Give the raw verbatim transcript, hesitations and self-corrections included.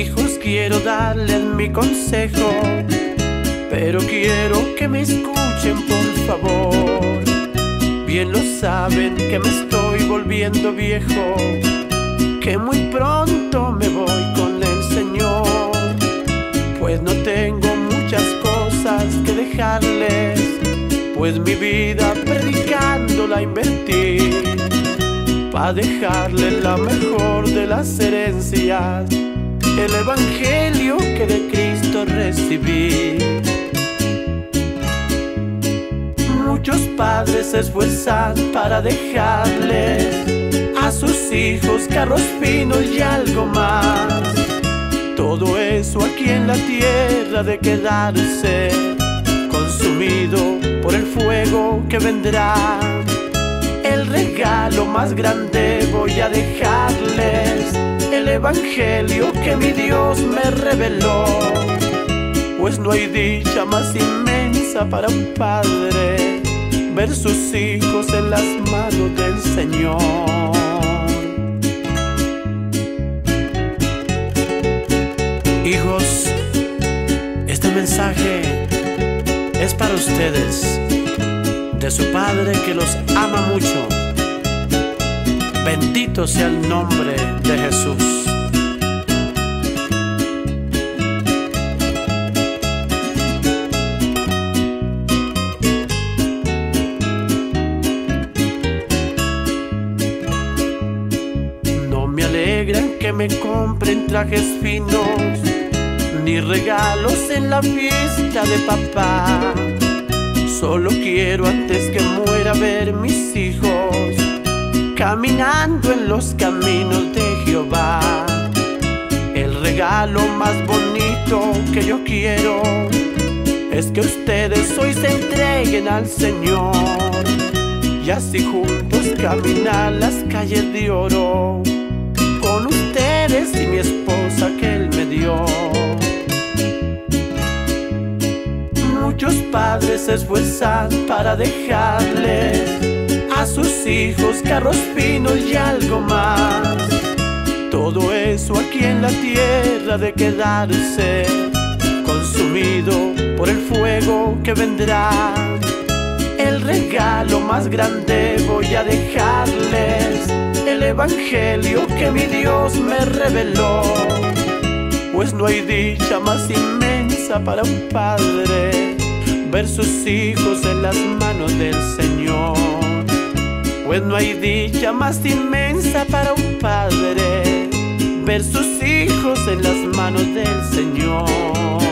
hijos quiero darles mi consejo, pero quiero que me escuchen por favor. Bien lo saben que me estoy volviendo viejo, que muy pronto me voy con el Señor, pues no tengo muchas cosas que dejarles, pues mi vida predicando la invertí, pa' dejarles la mejor de las herencias, el evangelio que de Cristo recibí. Muchos padres se esfuerzan para dejarles a sus hijos carros finos y algo más. Todo eso aquí en la tierra de quedarse consumido por el fuego que vendrá. El regalo más grande voy a dejarles, el evangelio que mi Dios me reveló, pues no hay dicha más inmensa para un padre ver sus hijos en las manos del Señor. Hijos, este mensaje es para ustedes, de su Padre que los ama mucho. Bendito sea el nombre de Jesús. No me alegran que me compren trajes finos, ni regalos en la fiesta de papá. Solo quiero antes que muera ver mis hijos caminando en los caminos de Jehová. El regalo más bonito que yo quiero es que ustedes hoy se entreguen al Señor, y así juntos caminar las calles de oro con ustedes y mi esposa que Él me dio. Muchos padres se esfuerzan para dejarles a sus hijos carros finos y algo más. Todo eso aquí en la tierra de quedarse consumido por el fuego que vendrá. El regalo más grande voy a dejarles, el evangelio que mi Dios me reveló, pues no hay dicha más inmensa para un padre ver sus hijos en las manos del Señor. Pues no hay dicha más inmensa para un padre ver sus hijos en las manos del Señor.